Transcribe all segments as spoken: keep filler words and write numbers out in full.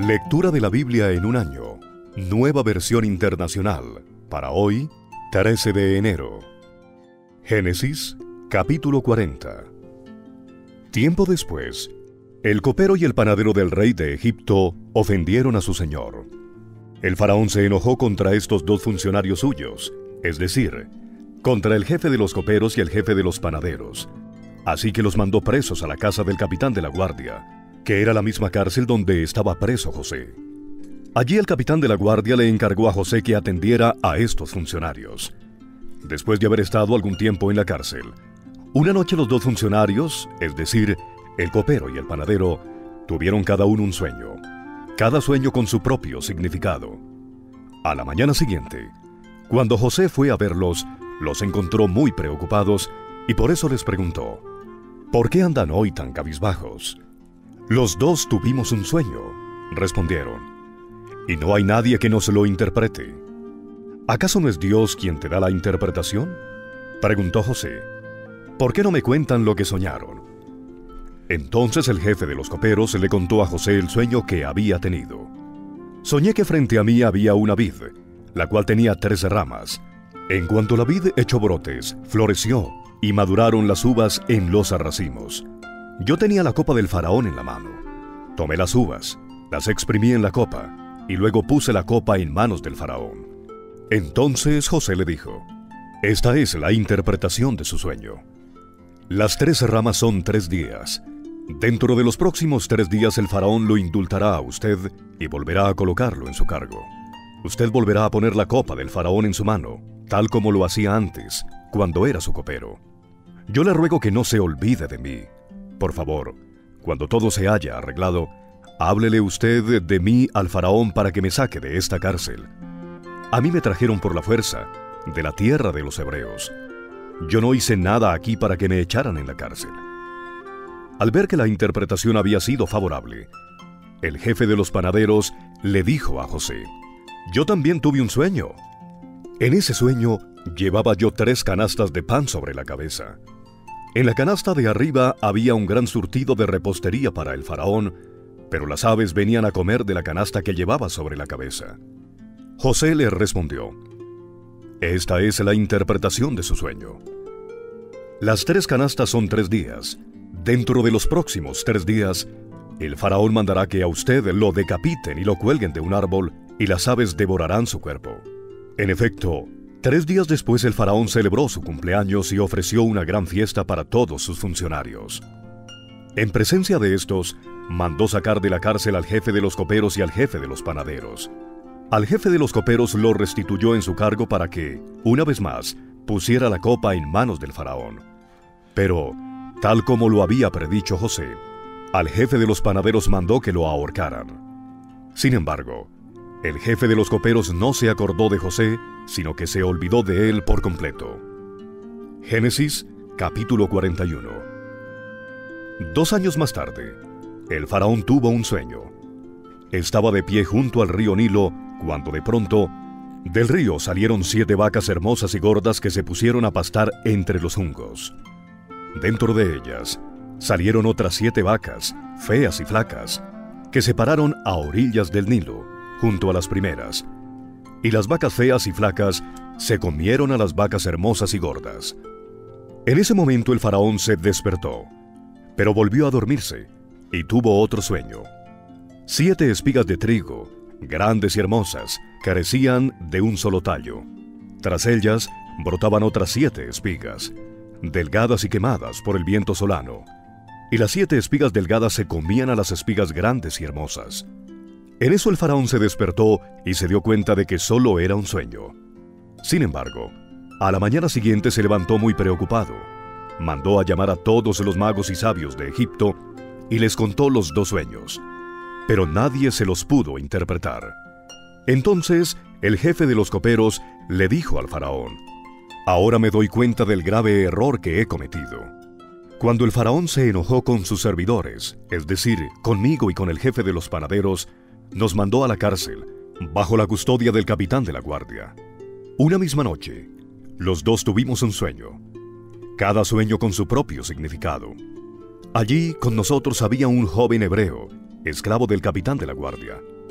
Lectura de la Biblia en un año. Nueva versión internacional. Para hoy, trece de enero. Génesis, capítulo cuarenta. Tiempo después, el copero y el panadero del rey de Egipto ofendieron a su señor. El faraón se enojó contra estos dos funcionarios suyos, es decir, contra el jefe de los coperos y el jefe de los panaderos. Así que los mandó presos a la casa del capitán de la guardia, que era la misma cárcel donde estaba preso José. Allí el capitán de la guardia le encargó a José que atendiera a estos funcionarios. Después de haber estado algún tiempo en la cárcel, una noche los dos funcionarios, es decir, el copero y el panadero, tuvieron cada uno un sueño, cada sueño con su propio significado. A la mañana siguiente, cuando José fue a verlos, los encontró muy preocupados y por eso les preguntó: ¿por qué andan hoy tan cabizbajos? Los dos tuvimos un sueño, respondieron, y no hay nadie que nos lo interprete. ¿Acaso no es Dios quien te da la interpretación?, preguntó José. ¿Por qué no me cuentan lo que soñaron? Entonces el jefe de los coperos le contó a José el sueño que había tenido. Soñé que frente a mí había una vid, la cual tenía tres ramas. En cuanto la vid echó brotes, floreció, y maduraron las uvas en los racimos. Yo tenía la copa del faraón en la mano. Tomé las uvas, las exprimí en la copa, y luego puse la copa en manos del faraón. Entonces José le dijo: esta es la interpretación de su sueño. Las tres ramas son tres días. Dentro de los próximos tres días el faraón lo indultará a usted y volverá a colocarlo en su cargo. Usted volverá a poner la copa del faraón en su mano, tal como lo hacía antes, cuando era su copero. Yo le ruego que no se olvide de mí. Por favor, cuando todo se haya arreglado, háblele usted de mí al faraón para que me saque de esta cárcel. A mí me trajeron por la fuerza, de la tierra de los hebreos. Yo no hice nada aquí para que me echaran en la cárcel. Al ver que la interpretación había sido favorable, el jefe de los panaderos le dijo a José: yo también tuve un sueño. En ese sueño llevaba yo tres canastas de pan sobre la cabeza. En la canasta de arriba había un gran surtido de repostería para el faraón, pero las aves venían a comer de la canasta que llevaba sobre la cabeza. José le respondió: esta es la interpretación de su sueño. Las tres canastas son tres días. Dentro de los próximos tres días, el faraón mandará que a usted lo decapiten y lo cuelguen de un árbol, y las aves devorarán su cuerpo. En efecto, tres días después el faraón celebró su cumpleaños y ofreció una gran fiesta para todos sus funcionarios. En presencia de estos, mandó sacar de la cárcel al jefe de los coperos y al jefe de los panaderos. Al jefe de los coperos lo restituyó en su cargo para que, una vez más, pusiera la copa en manos del faraón. Pero, tal como lo había predicho José, al jefe de los panaderos mandó que lo ahorcaran. Sin embargo, el jefe de los coperos no se acordó de José, sino que se olvidó de él por completo. Génesis, capítulo cuarenta y uno. Dos años más tarde, el faraón tuvo un sueño. Estaba de pie junto al río Nilo, cuando de pronto, del río salieron siete vacas hermosas y gordas que se pusieron a pastar entre los juncos. Dentro de ellas, salieron otras siete vacas, feas y flacas, que se pararon a orillas del Nilo, junto a las primeras, y las vacas feas y flacas se comieron a las vacas hermosas y gordas. En ese momento el faraón se despertó, pero volvió a dormirse, y tuvo otro sueño. Siete espigas de trigo, grandes y hermosas, carecían de un solo tallo. Tras ellas brotaban otras siete espigas, delgadas y quemadas por el viento solano, y las siete espigas delgadas se comían a las espigas grandes y hermosas. En eso el faraón se despertó y se dio cuenta de que solo era un sueño. Sin embargo, a la mañana siguiente se levantó muy preocupado. Mandó a llamar a todos los magos y sabios de Egipto y les contó los dos sueños, pero nadie se los pudo interpretar. Entonces el jefe de los coperos le dijo al faraón: ahora me doy cuenta del grave error que he cometido. Cuando el faraón se enojó con sus servidores, es decir, conmigo y con el jefe de los panaderos, nos mandó a la cárcel, bajo la custodia del capitán de la guardia. Una misma noche, los dos tuvimos un sueño, cada sueño con su propio significado. Allí con nosotros había un joven hebreo, esclavo del capitán de la guardia.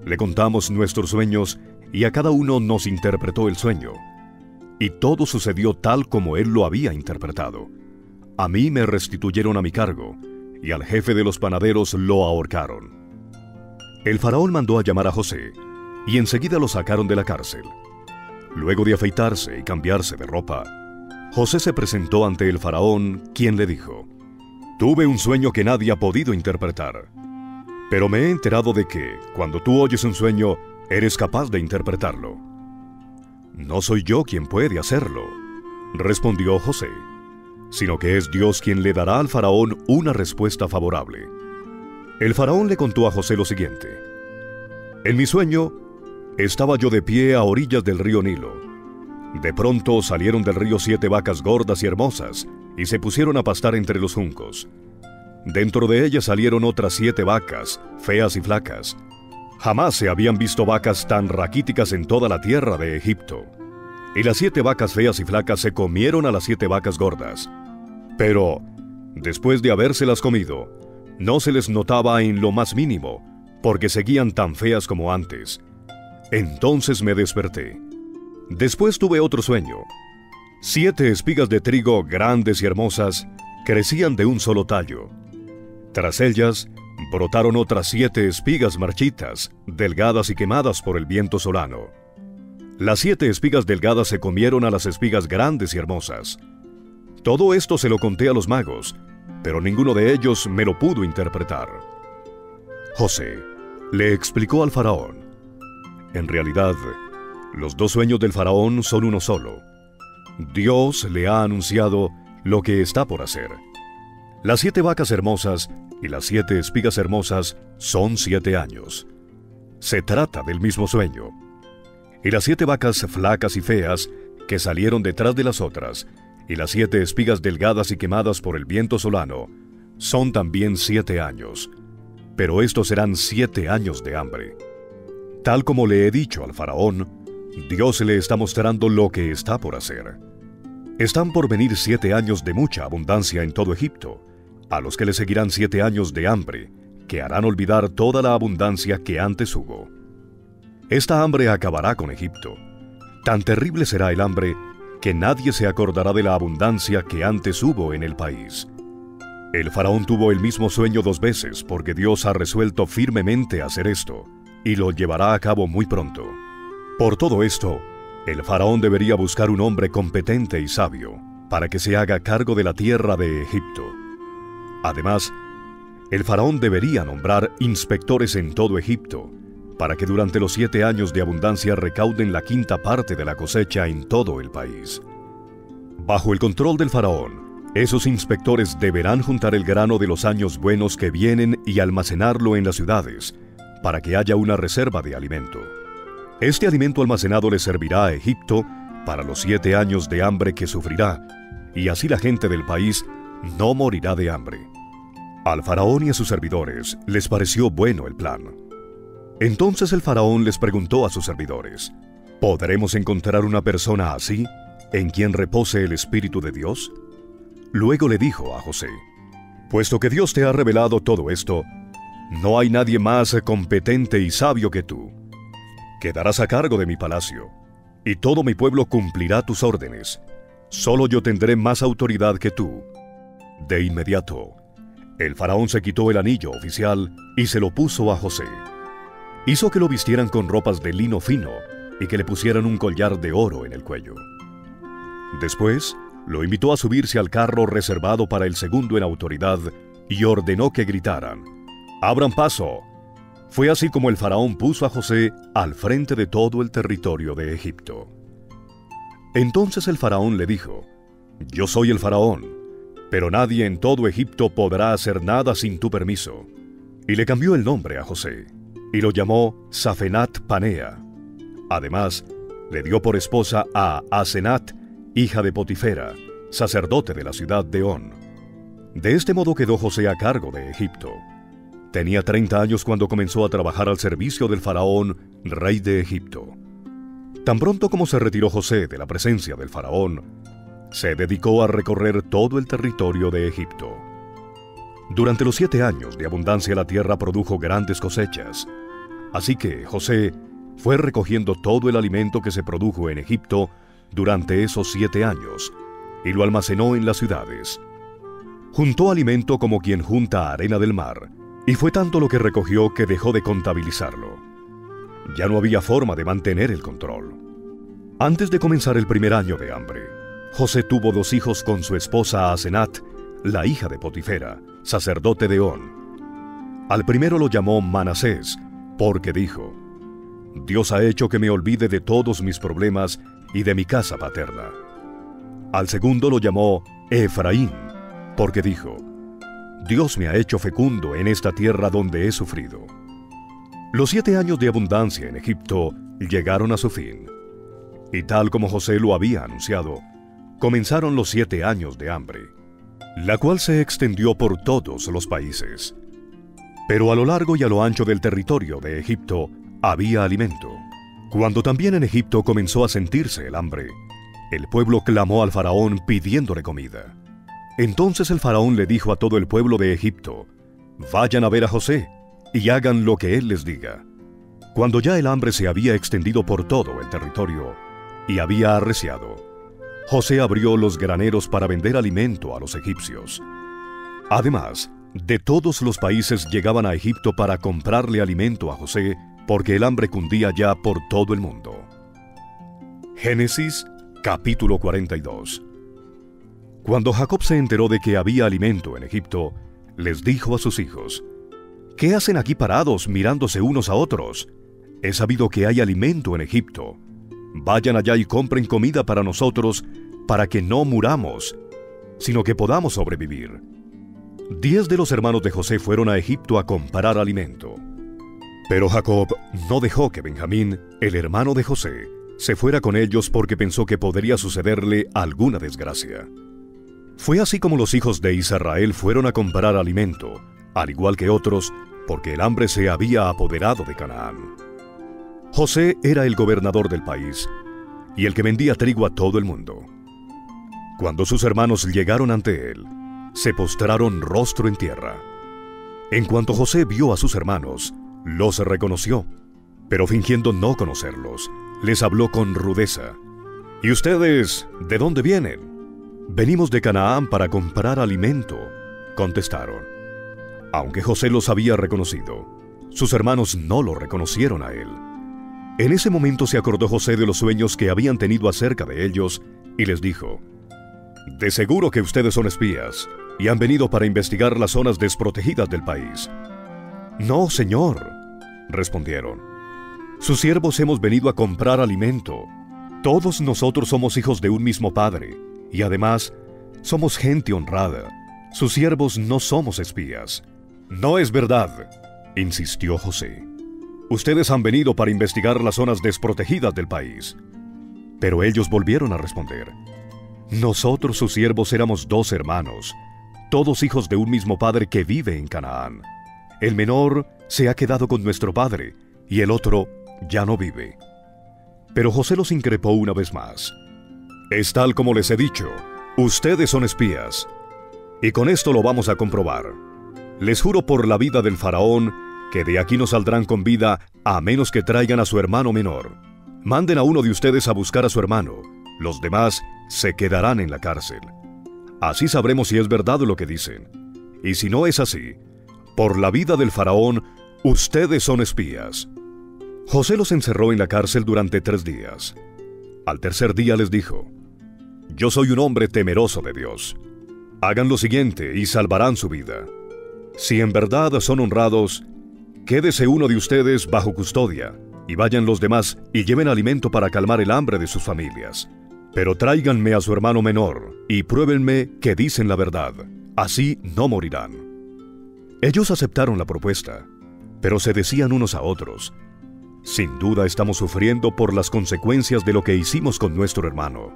Le contamos nuestros sueños y a cada uno nos interpretó el sueño. Y todo sucedió tal como él lo había interpretado. A mí me restituyeron a mi cargo, y al jefe de los panaderos lo ahorcaron. El faraón mandó a llamar a José, y enseguida lo sacaron de la cárcel. Luego de afeitarse y cambiarse de ropa, José se presentó ante el faraón, quien le dijo: «Tuve un sueño que nadie ha podido interpretar, pero me he enterado de que, cuando tú oyes un sueño, eres capaz de interpretarlo». «No soy yo quien puede hacerlo», respondió José, «sino que es Dios quien le dará al faraón una respuesta favorable». El faraón le contó a José lo siguiente: «En mi sueño, estaba yo de pie a orillas del río Nilo. De pronto salieron del río siete vacas gordas y hermosas, y se pusieron a pastar entre los juncos. Dentro de ellas salieron otras siete vacas, feas y flacas. Jamás se habían visto vacas tan raquíticas en toda la tierra de Egipto. Y las siete vacas feas y flacas se comieron a las siete vacas gordas. Pero, después de habérselas comido, no se les notaba en lo más mínimo, porque seguían tan feas como antes. Entonces me desperté. Después tuve otro sueño. Siete espigas de trigo grandes y hermosas crecían de un solo tallo. Tras ellas brotaron otras siete espigas marchitas, delgadas y quemadas por el viento solano. Las siete espigas delgadas se comieron a las espigas grandes y hermosas. Todo esto se lo conté a los magos, pero ninguno de ellos me lo pudo interpretar». José le explicó al faraón: «En realidad, los dos sueños del faraón son uno solo. Dios le ha anunciado lo que está por hacer. Las siete vacas hermosas y las siete espigas hermosas son siete años. Se trata del mismo sueño. Y las siete vacas flacas y feas que salieron detrás de las otras, y las siete espigas delgadas y quemadas por el viento solano, son también siete años. Pero estos serán siete años de hambre. Tal como le he dicho al faraón, Dios le está mostrando lo que está por hacer. Están por venir siete años de mucha abundancia en todo Egipto, a los que le seguirán siete años de hambre, que harán olvidar toda la abundancia que antes hubo. Esta hambre acabará con Egipto. Tan terrible será el hambre que nadie se acordará de la abundancia que antes hubo en el país. El faraón tuvo el mismo sueño dos veces porque Dios ha resuelto firmemente hacer esto, y lo llevará a cabo muy pronto. Por todo esto, el faraón debería buscar un hombre competente y sabio para que se haga cargo de la tierra de Egipto. Además, el faraón debería nombrar inspectores en todo Egipto para que durante los siete años de abundancia recauden la quinta parte de la cosecha en todo el país. Bajo el control del faraón, esos inspectores deberán juntar el grano de los años buenos que vienen y almacenarlo en las ciudades, para que haya una reserva de alimento. Este alimento almacenado le servirá a Egipto para los siete años de hambre que sufrirá, y así la gente del país no morirá de hambre. Al faraón y a sus servidores les pareció bueno el plan. Entonces el faraón les preguntó a sus servidores: ¿podremos encontrar una persona así, en quien repose el Espíritu de Dios? Luego le dijo a José: puesto que Dios te ha revelado todo esto, no hay nadie más competente y sabio que tú. Quedarás a cargo de mi palacio, y todo mi pueblo cumplirá tus órdenes. Solo yo tendré más autoridad que tú. De inmediato, el faraón se quitó el anillo oficial y se lo puso a José. Hizo que lo vistieran con ropas de lino fino y que le pusieran un collar de oro en el cuello. Después, lo invitó a subirse al carro reservado para el segundo en autoridad y ordenó que gritaran: «¡Abran paso!». Fue así como el faraón puso a José al frente de todo el territorio de Egipto. Entonces el faraón le dijo: «Yo soy el faraón, pero nadie en todo Egipto podrá hacer nada sin tu permiso». Y le cambió el nombre a José, y lo llamó Safenat Panea. Además, le dio por esposa a Asenat, hija de Potifera, sacerdote de la ciudad de On. De este modo quedó José a cargo de Egipto. Tenía treinta años cuando comenzó a trabajar al servicio del faraón, rey de Egipto. Tan pronto como se retiró José de la presencia del faraón, se dedicó a recorrer todo el territorio de Egipto. Durante los siete años de abundancia la tierra produjo grandes cosechas. Así que José fue recogiendo todo el alimento que se produjo en Egipto durante esos siete años y lo almacenó en las ciudades. Juntó alimento como quien junta arena del mar, y fue tanto lo que recogió que dejó de contabilizarlo. Ya no había forma de mantener el control. Antes de comenzar el primer año de hambre, José tuvo dos hijos con su esposa Asenat, la hija de Potifera, sacerdote de On. Al primero lo llamó Manasés, porque dijo: Dios ha hecho que me olvide de todos mis problemas y de mi casa paterna. Al segundo lo llamó Efraín, porque dijo: Dios me ha hecho fecundo en esta tierra donde he sufrido. Los siete años de abundancia en Egipto llegaron a su fin. Y tal como José lo había anunciado, comenzaron los siete años de hambre, la cual se extendió por todos los países. Pero a lo largo y a lo ancho del territorio de Egipto había alimento. Cuando también en Egipto comenzó a sentirse el hambre, el pueblo clamó al faraón pidiéndole comida. Entonces el faraón le dijo a todo el pueblo de Egipto: vayan a ver a José y hagan lo que él les diga. Cuando ya el hambre se había extendido por todo el territorio y había arreciado, José abrió los graneros para vender alimento a los egipcios. Además, de todos los países llegaban a Egipto para comprarle alimento a José, porque el hambre cundía ya por todo el mundo. Génesis capítulo cuarenta y dos. Cuando Jacob se enteró de que había alimento en Egipto, les dijo a sus hijos: ¿qué hacen aquí parados mirándose unos a otros? He sabido que hay alimento en Egipto. Vayan allá y compren comida para nosotros, para que no muramos, sino que podamos sobrevivir. Diez de los hermanos de José fueron a Egipto a comprar alimento. Pero Jacob no dejó que Benjamín, el hermano de José, se fuera con ellos porque pensó que podría sucederle alguna desgracia. Fue así como los hijos de Israel fueron a comprar alimento, al igual que otros, porque el hambre se había apoderado de Canaán. José era el gobernador del país y el que vendía trigo a todo el mundo. Cuando sus hermanos llegaron ante él, se postraron rostro en tierra. En cuanto José vio a sus hermanos, los reconoció, pero fingiendo no conocerlos, les habló con rudeza. ¿Y ustedes de dónde vienen? Venimos de Canaán para comprar alimento, contestaron. Aunque José los había reconocido, sus hermanos no lo reconocieron a él. En ese momento se acordó José de los sueños que habían tenido acerca de ellos y les dijo: de seguro que ustedes son espías y han venido para investigar las zonas desprotegidas del país. No, señor, respondieron. Sus siervos hemos venido a comprar alimento. Todos nosotros somos hijos de un mismo padre, y además somos gente honrada. Sus siervos no somos espías. No es verdad, insistió José. Ustedes han venido para investigar las zonas desprotegidas del país. Pero ellos volvieron a responder: nosotros, sus siervos, éramos dos hermanos, todos hijos de un mismo padre que vive en Canaán. El menor se ha quedado con nuestro padre, y el otro ya no vive. Pero José los increpó una vez más. Es tal como les he dicho, ustedes son espías, y con esto lo vamos a comprobar. Les juro por la vida del faraón que de aquí no saldrán con vida a menos que traigan a su hermano menor. Manden a uno de ustedes a buscar a su hermano, los demás se quedarán en la cárcel. Así sabremos si es verdad lo que dicen. Y si no es así, por la vida del faraón, ustedes son espías. José los encerró en la cárcel durante tres días. Al tercer día les dijo: yo soy un hombre temeroso de Dios. Hagan lo siguiente y salvarán su vida. Si en verdad son honrados, quédese uno de ustedes bajo custodia, y vayan los demás y lleven alimento para calmar el hambre de sus familias. Pero tráiganme a su hermano menor, y pruébenme que dicen la verdad. Así no morirán. Ellos aceptaron la propuesta, pero se decían unos a otros: sin duda estamos sufriendo por las consecuencias de lo que hicimos con nuestro hermano.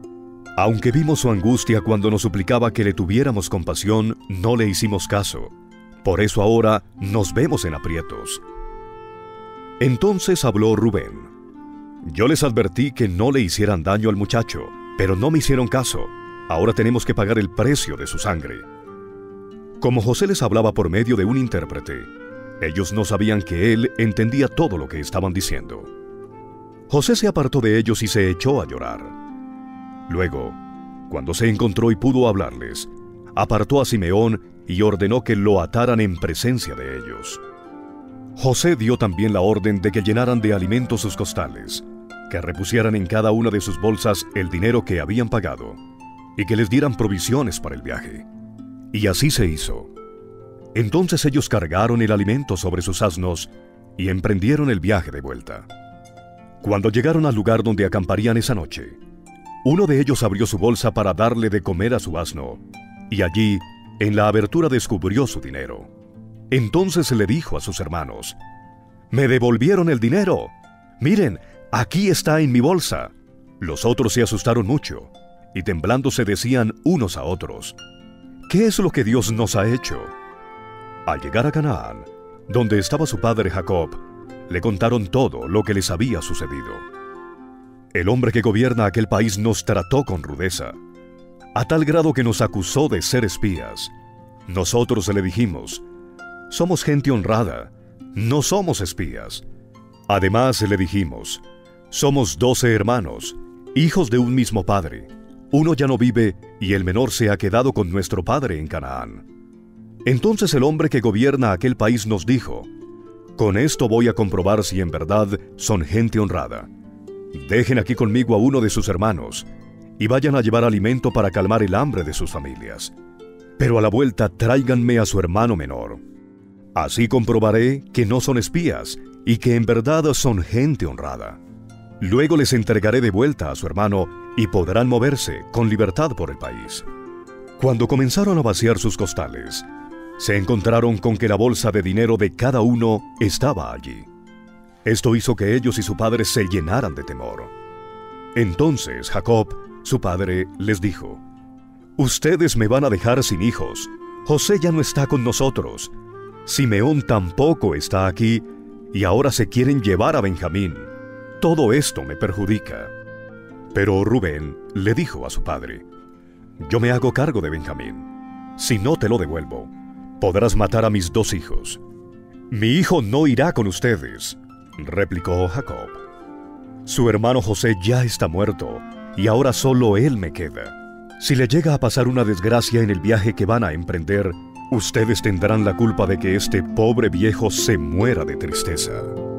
Aunque vimos su angustia cuando nos suplicaba que le tuviéramos compasión, no le hicimos caso. Por eso ahora nos vemos en aprietos. Entonces habló Rubén: yo les advertí que no le hicieran daño al muchacho, pero no me hicieron caso. Ahora tenemos que pagar el precio de su sangre. Como José les hablaba por medio de un intérprete, Ellos no sabían que él entendía todo lo que estaban diciendo. José se apartó de ellos y se echó a llorar. Luego, cuando se encontró y pudo hablarles, apartó a Simeón y ordenó que lo ataran en presencia de ellos. José dio también la orden de que llenaran de alimento sus costales, que repusieran en cada una de sus bolsas el dinero que habían pagado, y que les dieran provisiones para el viaje. Y así se hizo. Entonces ellos cargaron el alimento sobre sus asnos y emprendieron el viaje de vuelta. Cuando llegaron al lugar donde acamparían esa noche, uno de ellos abrió su bolsa para darle de comer a su asno, y allí, en la abertura, descubrió su dinero. Entonces le dijo a sus hermanos: «¡Me devolvieron el dinero! Miren, aquí está en mi bolsa». Los otros se asustaron mucho, y temblando se decían unos a otros: «¿Qué es lo que Dios nos ha hecho?». Al llegar a Canaán, donde estaba su padre Jacob, le contaron todo lo que les había sucedido. El hombre que gobierna aquel país nos trató con rudeza, a tal grado que nos acusó de ser espías. Nosotros le dijimos: «Somos gente honrada, no somos espías». Además le dijimos: «Somos doce hermanos, hijos de un mismo padre. Uno ya no vive y el menor se ha quedado con nuestro padre en Canaán». Entonces el hombre que gobierna aquel país nos dijo: «Con esto voy a comprobar si en verdad son gente honrada. Dejen aquí conmigo a uno de sus hermanos y vayan a llevar alimento para calmar el hambre de sus familias. Pero a la vuelta tráiganme a su hermano menor. Así comprobaré que no son espías y que en verdad son gente honrada. Luego les entregaré de vuelta a su hermano y podrán moverse con libertad por el país». Cuando comenzaron a vaciar sus costales, se encontraron con que la bolsa de dinero de cada uno estaba allí. Esto hizo que ellos y su padre se llenaran de temor. Entonces Jacob, su padre, les dijo: «Ustedes me van a dejar sin hijos. José ya no está con nosotros. Simeón tampoco está aquí, y ahora se quieren llevar a Benjamín. Todo esto me perjudica». Pero Rubén le dijo a su padre: «Yo me hago cargo de Benjamín. Si no te lo devuelvo, podrás matar a mis dos hijos». «Mi hijo no irá con ustedes», replicó Jacob. «Su hermano José ya está muerto, y ahora solo él me queda. Si le llega a pasar una desgracia en el viaje que van a emprender, ustedes tendrán la culpa de que este pobre viejo se muera de tristeza».